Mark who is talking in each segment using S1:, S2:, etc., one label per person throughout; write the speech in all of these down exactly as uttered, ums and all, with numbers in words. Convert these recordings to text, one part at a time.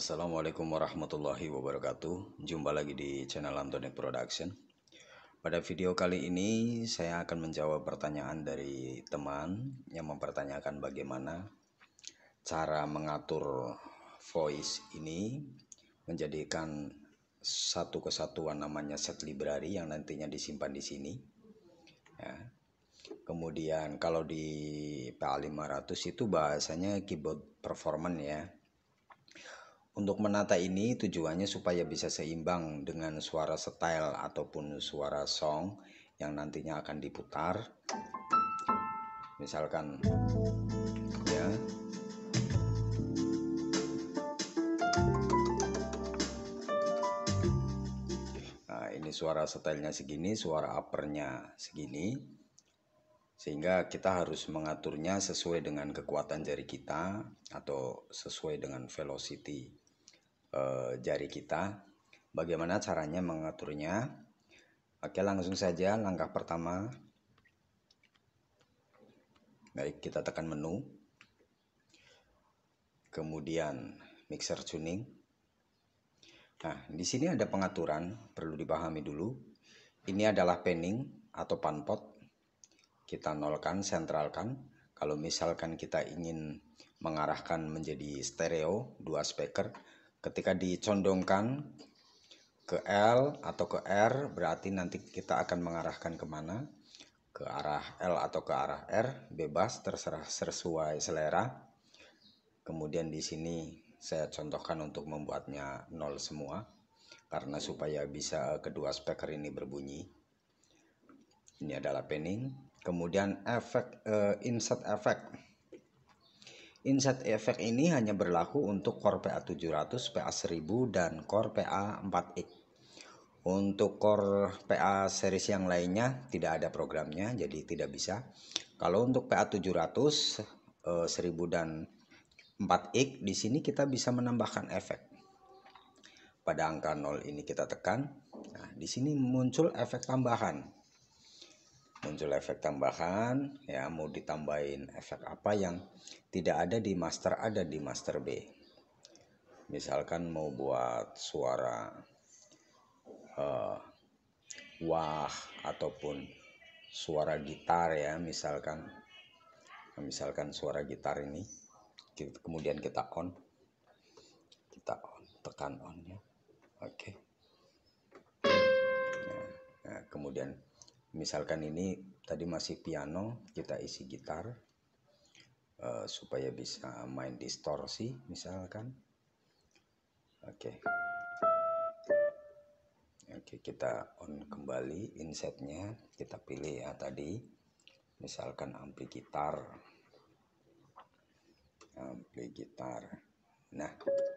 S1: Assalamualaikum warahmatullahi wabarakatuh. Jumpa lagi di channel Antonic Production. Pada video kali ini saya akan menjawab pertanyaan dari teman yang mempertanyakan bagaimana cara mengatur voice ini menjadikan satu kesatuan namanya set library yang nantinya disimpan di sini. Ya. Kemudian kalau di P A lima ratus itu bahasanya keyboard performance ya. Untuk menata ini tujuannya supaya bisa seimbang dengan suara style ataupun suara song yang nantinya akan diputar. Misalkan ya. Nah, ini suara stylenya segini, suara uppernya segini. Sehingga kita harus mengaturnya sesuai dengan kekuatan jari kita atau sesuai dengan velocity jari kita. Bagaimana caranya mengaturnya? Oke, langsung saja langkah pertama. Baik, kita tekan menu, kemudian mixer tuning. Nah, di sini ada pengaturan, perlu dipahami dulu. Ini adalah panning atau panpot. Kita nolkan, sentralkan. Kalau misalkan kita ingin mengarahkan menjadi stereo, dua speaker, ketika dicondongkan ke L atau ke R, berarti nanti kita akan mengarahkan kemana? Ke arah L atau ke arah R, bebas, terserah sesuai selera. Kemudian di sini saya contohkan untuk membuatnya nol semua, karena supaya bisa kedua speaker ini berbunyi. Ini adalah panning. Kemudian efek, uh, insert effect. Insert effect ini hanya berlaku untuk core P A tujuh ratus, P A seribu, dan core P A empat X. Untuk core P A series yang lainnya tidak ada programnya, jadi tidak bisa. Kalau untuk P A tujuh ratus, seribu, dan empat X, di sini kita bisa menambahkan efek. Pada angka nol ini kita tekan. Nah, di sini muncul efek tambahan. Muncul efek tambahan, ya, mau ditambahin efek apa yang tidak ada di master A dan di master B. Misalkan mau buat suara uh, wah ataupun suara gitar ya, misalkan misalkan suara gitar ini, kemudian kita on, kita on, tekan on ya, oke. Okay. Nah, nah, kemudian misalkan ini tadi masih piano, kita isi gitar uh, supaya bisa main distorsi misalkan. Oke. Okay. Oke, okay, kita on kembali insetnya, kita pilih ya tadi. Misalkan ampli gitar. Ampli gitar. Nah.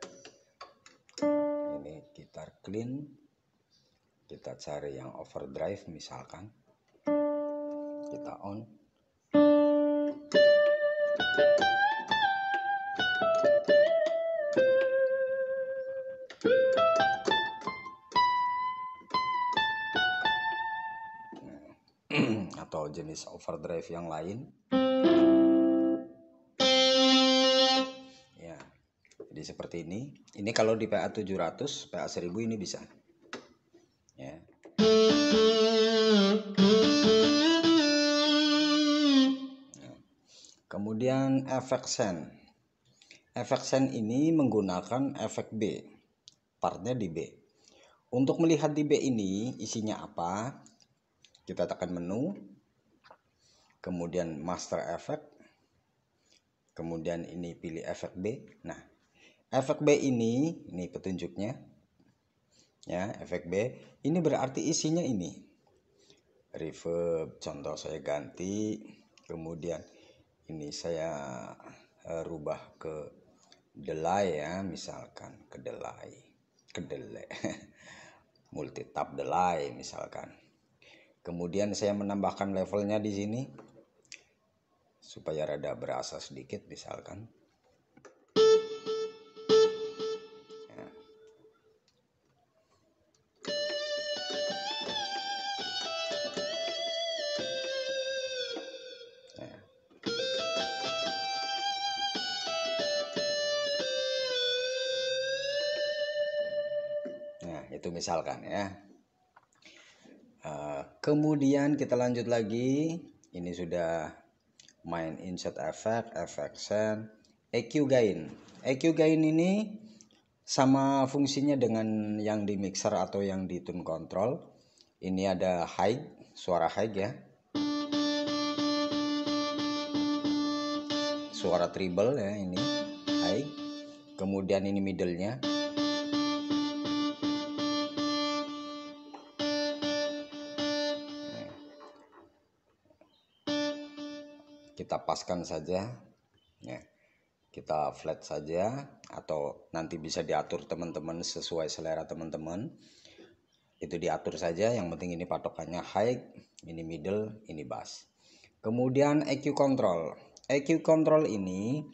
S1: Ini gitar clean. Kita cari yang overdrive misalkan. Kita on. Atau jenis overdrive yang lain. Ya. Jadi seperti ini. Ini kalau di P A tujuh ratus, P A seribu ini bisa. Ya. Kemudian efek send. Efek send ini menggunakan efek B. Partnya di B. Untuk melihat di B ini isinya apa, kita tekan menu. Kemudian master effect. Kemudian ini pilih efek B. Nah, efek B ini, ini petunjuknya. Ya, efek B. Ini berarti isinya ini. Reverb, contoh saya ganti. Kemudian ini saya uh, rubah ke delay ya, misalkan ke delay, ke delay, multi tap delay misalkan. Kemudian saya menambahkan levelnya di sini supaya rada berasa sedikit misalkan. Ya. Ya. itu misalkan ya. Uh, kemudian kita lanjut lagi. Ini sudah main insert effect, effect send, E Q gain. E Q gain ini sama fungsinya dengan yang di mixer atau yang di tune control. Ini ada high, suara high ya. Suara treble ya, ini high. Kemudian ini middle-nya. Kita paskan saja ya. Kita flat saja atau nanti bisa diatur teman-teman sesuai selera teman-teman. Itu diatur saja, yang penting ini patokannya high, ini middle, ini bass. Kemudian E Q control. E Q control ini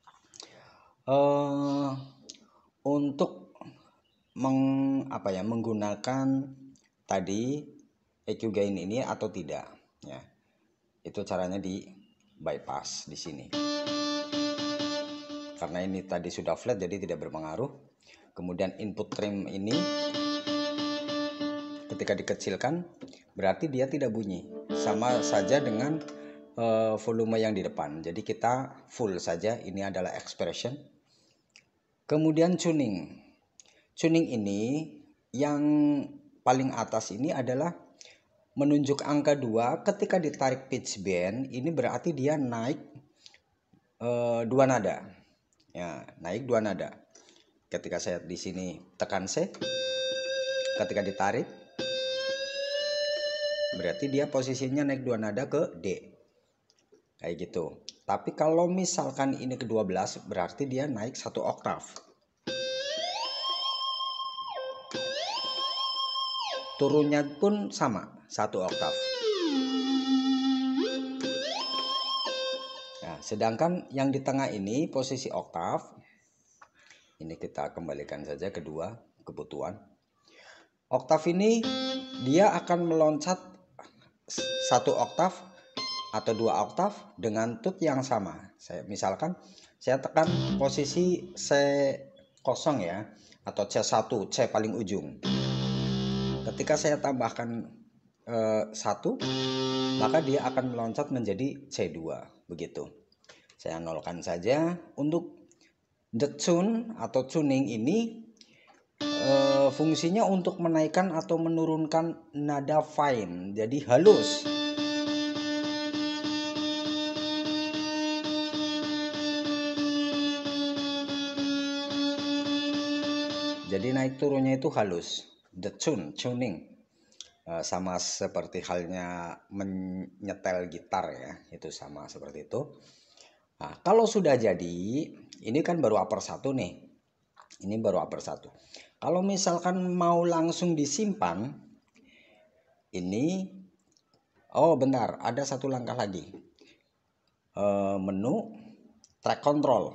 S1: uh, untuk meng, apa ya, menggunakan tadi E Q gain ini atau tidak ya. Itu caranya di bypass di sini. Karena ini tadi sudah flat jadi tidak berpengaruh. Kemudian input trim ini ketika dikecilkan berarti dia tidak bunyi. Sama saja dengan uh, volume yang di depan. Jadi kita full saja, ini adalah expression. Kemudian tuning. Tuning ini yang paling atas ini adalah menunjuk angka dua. Ketika ditarik pitch bend ini berarti dia naik uh, dua nada. Ya, naik dua nada. Ketika saya di sini tekan C, ketika ditarik berarti dia posisinya naik dua nada ke D. Kayak gitu. Tapi kalau misalkan ini ke dua belas berarti dia naik satu oktav. Turunnya pun sama, satu oktav. Nah, sedangkan yang di tengah ini posisi oktav. Ini kita kembalikan saja kedua kebutuhan. Oktav ini dia akan meloncat satu oktav atau dua oktav dengan tut yang sama. Saya misalkan saya tekan posisi C kosong ya, atau C satu, C paling ujung. Ketika saya tambahkan eh, satu, maka dia akan meloncat menjadi C dua, begitu. Saya nolkan saja. Untuk the tune atau tuning ini e, fungsinya untuk menaikkan atau menurunkan nada fine, jadi halus. Jadi naik turunnya itu halus. The tune, tuning. E, sama seperti halnya menyetel gitar ya, itu sama seperti itu. Nah, kalau sudah jadi, ini kan baru upper satu nih. Ini baru upper satu. Kalau misalkan mau langsung disimpan, ini, oh bentar, ada satu langkah lagi. E, menu, track control.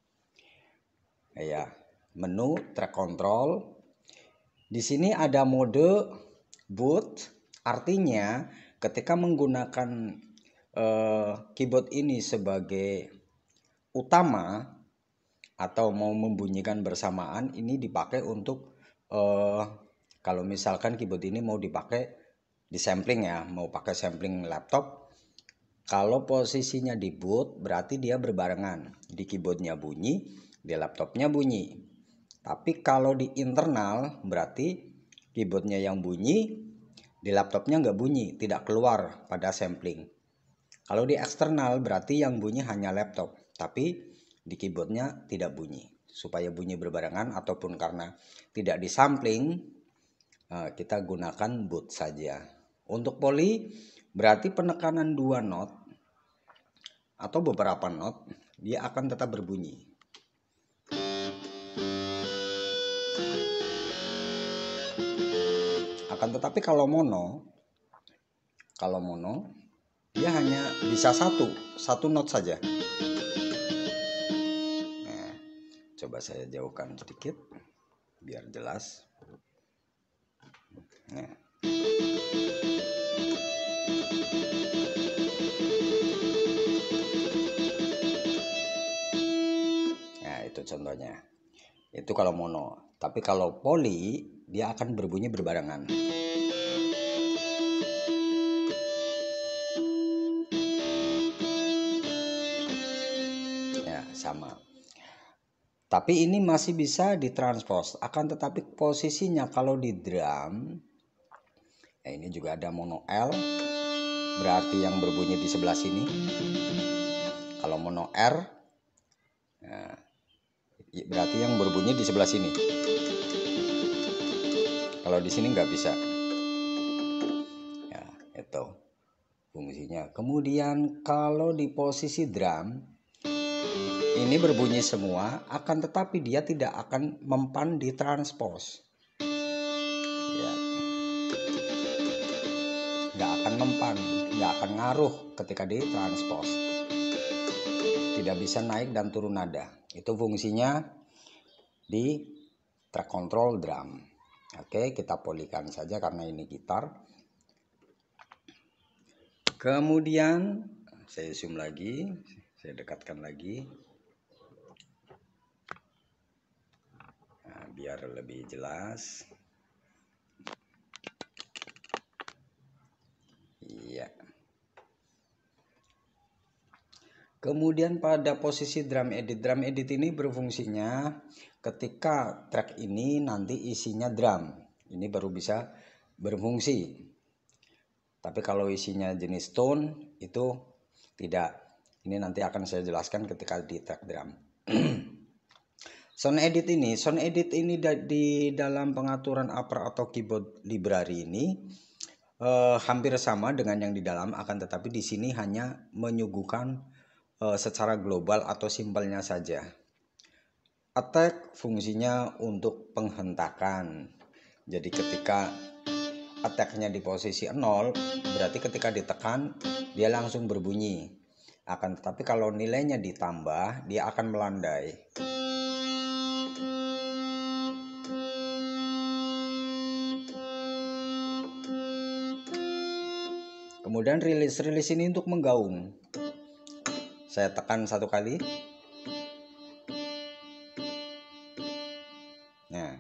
S1: Ya, menu, track control. Di sini ada mode boot, artinya ketika menggunakan Uh, keyboard ini sebagai utama atau mau membunyikan bersamaan, ini dipakai untuk uh, kalau misalkan keyboard ini mau dipakai di sampling ya, mau pakai sampling laptop. Kalau posisinya di boot berarti dia berbarengan, di keyboardnya bunyi, di laptopnya bunyi. Tapi kalau di internal berarti keyboardnya yang bunyi, di laptopnya nggak bunyi, tidak keluar pada sampling. Kalau di eksternal berarti yang bunyi hanya laptop, tapi di keyboardnya tidak bunyi. Supaya bunyi berbarengan ataupun karena tidak disampling, kita gunakan boot saja. Untuk poly berarti penekanan dua not atau beberapa not dia akan tetap berbunyi. Akan tetapi kalau mono, kalau mono dia hanya bisa satu, satu not saja. Nah, coba saya jauhkan sedikit biar jelas. Nah. Nah, itu contohnya. Itu kalau mono. Tapi kalau poly dia akan berbunyi berbarengan. Ya, sama. Tapi ini masih bisa ditranspose, akan tetapi posisinya kalau di drum, ya ini juga ada mono L, berarti yang berbunyi di sebelah sini. Kalau mono R, ya, berarti yang berbunyi di sebelah sini. Kalau di sini nggak bisa. Ya, itu fungsinya. Kemudian kalau di posisi drum, ini berbunyi semua, akan tetapi dia tidak akan mempan di transpose. Ya. Nggak akan mempan, nggak akan ngaruh ketika di transpose. Tidak bisa naik dan turun nada. Itu fungsinya di track control drum. Oke, kita polikan saja karena ini gitar. Kemudian saya zoom lagi, saya dekatkan lagi. Nah, biar lebih jelas. Iya. Kemudian pada posisi drum edit, drum edit ini berfungsinya ketika track ini nanti isinya drum, ini baru bisa berfungsi. Tapi kalau isinya jenis tone itu tidak. Ini nanti akan saya jelaskan ketika di track drum. Sound edit ini, sound edit ini di dalam pengaturan upper atau keyboard library ini eh, hampir sama dengan yang di dalam, akan tetapi di sini hanya menyuguhkan eh, secara global atau simpelnya saja. Attack fungsinya untuk penghentakan. Jadi ketika attack-nya di posisi nol, berarti ketika ditekan dia langsung berbunyi. Akan tetapi kalau nilainya ditambah, dia akan melandai. Kemudian rilis-rilis ini untuk menggaung. Saya tekan satu kali. Nah.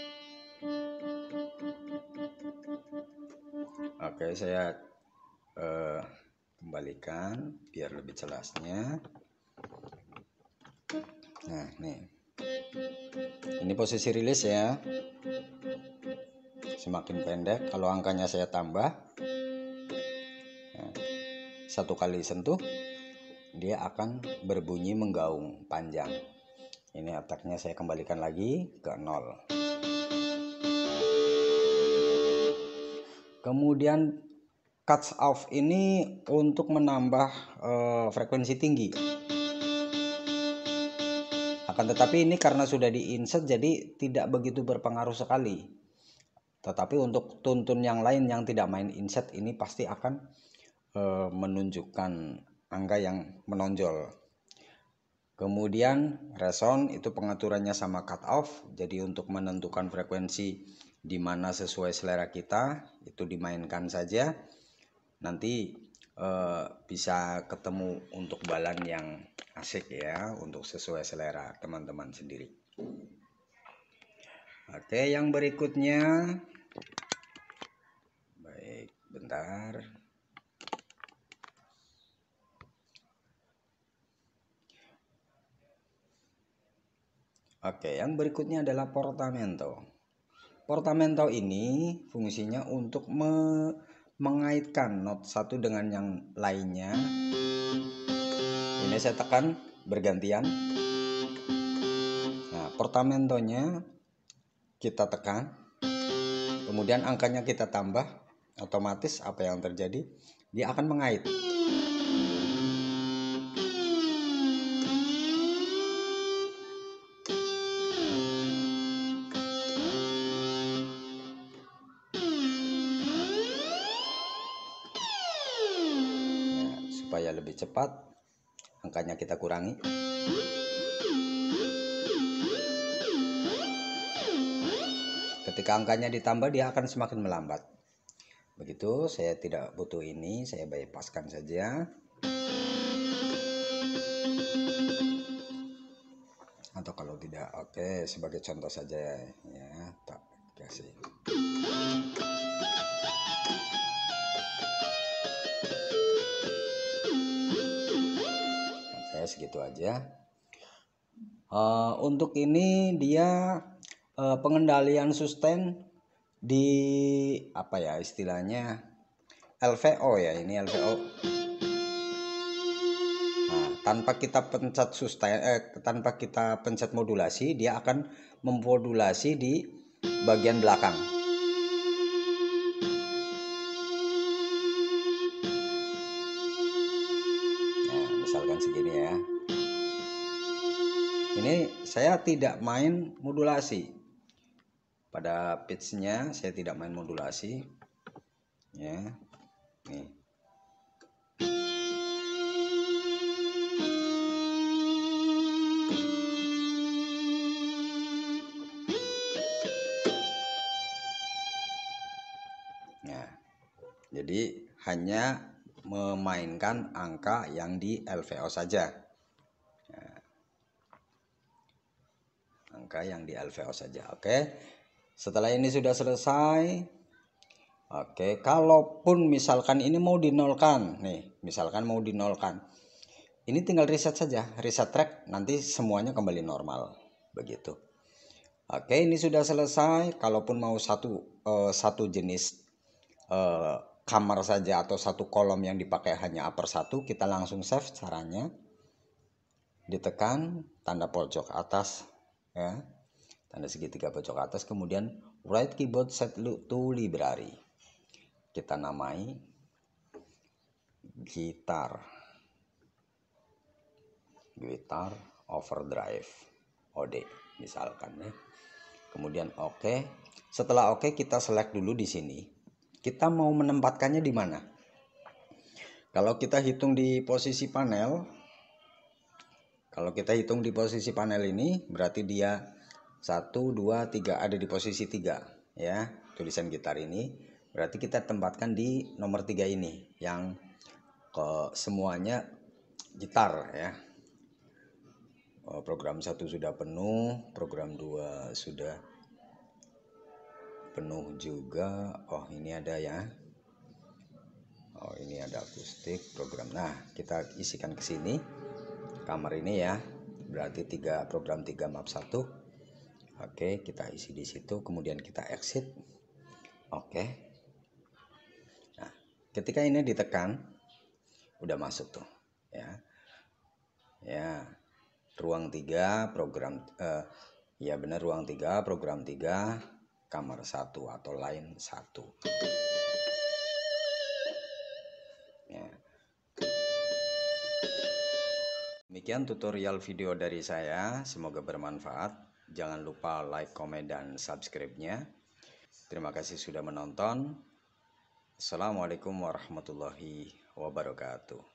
S1: Oke, saya eh, kembalikan biar lebih jelasnya. Nah, nih. Ini posisi rilis ya. Semakin pendek, kalau angkanya saya tambah. Nah, satu kali sentuh dia akan berbunyi menggaung panjang. Ini attack-nya saya kembalikan lagi ke nol. Kemudian cuts off ini untuk menambah uh, frekuensi tinggi. Akan tetapi ini karena sudah di-insert jadi tidak begitu berpengaruh sekali. Tetapi untuk tuntun yang lain yang tidak main insert ini pasti akan uh, menunjukkan angka yang menonjol. Kemudian resound itu pengaturannya sama cut off. Jadi untuk menentukan frekuensi di mana sesuai selera kita itu dimainkan saja. Nanti eh, bisa ketemu untuk balan yang asik ya, untuk sesuai selera teman-teman sendiri. Oke, yang berikutnya. Baik, bentar. Oke, yang berikutnya adalah portamento. Portamento ini fungsinya untuk me mengaitkan not satu dengan yang lainnya. Ini saya tekan bergantian. Nah, portamentonya kita tekan, kemudian angkanya kita tambah, otomatis apa yang terjadi? Dia akan mengait. Supaya lebih cepat angkanya kita kurangi. Ketika angkanya ditambah dia akan semakin melambat. Begitu, saya tidak butuh ini, saya bypasskan saja. Atau kalau tidak, oke, sebagai contoh saja ya. Tak, oke. kasih. Saya segitu aja. Uh, untuk ini dia uh, pengendalian sustain di apa ya istilahnya L V O ya, ini L V O. Nah, tanpa kita pencet sustain, eh, tanpa kita pencet modulasi, dia akan memodulasi di bagian belakang. Nah, misalkan segini ya. Ini saya tidak main modulasi. Pada pitch-nya saya tidak main modulasi. Ya. Nih. Nah, jadi hanya memainkan angka yang di L V O saja. Nah, angka yang di L V O saja. Oke. Setelah ini sudah selesai. Oke, kalaupun misalkan ini mau dinolkan, nih, misalkan mau dinolkan. Ini tinggal reset saja, reset track, nanti semuanya kembali normal, begitu. Oke, ini sudah selesai. Kalaupun mau satu uh, satu jenis uh, kamar saja atau satu kolom yang dipakai hanya upper satu, kita langsung save caranya. Ditekan tanda pojok atas, ya, tanda segitiga pojok atas, kemudian right keyboard set to library. Kita namai gitar, gitar overdrive, O D misalkan ya. Kemudian oke. Okay. Setelah oke, okay, kita select dulu di sini. Kita mau menempatkannya di mana? Kalau kita hitung di posisi panel, kalau kita hitung di posisi panel ini, berarti dia satu, dua, tiga, ada di posisi tiga ya. Tulisan gitar ini berarti kita tempatkan di nomor tiga ini, yang ke semuanya gitar ya. Oh, program satu sudah penuh, program dua sudah penuh juga. Oh, ini ada ya. Oh, ini ada akustik program. Nah, kita isikan ke sini. Kamar ini ya. Berarti tiga program tiga map satu. Oke, kita isi di situ, kemudian kita exit. Oke. Nah, ketika ini ditekan udah masuk tuh, ya. Ya. Ruang tiga program eh, ya benar, ruang tiga program tiga kamar satu atau line satu. Ya. Demikian tutorial video dari saya, semoga bermanfaat. Jangan lupa like, komen, dan subscribe-nya. Terima kasih sudah menonton. Assalamualaikum warahmatullahi wabarakatuh.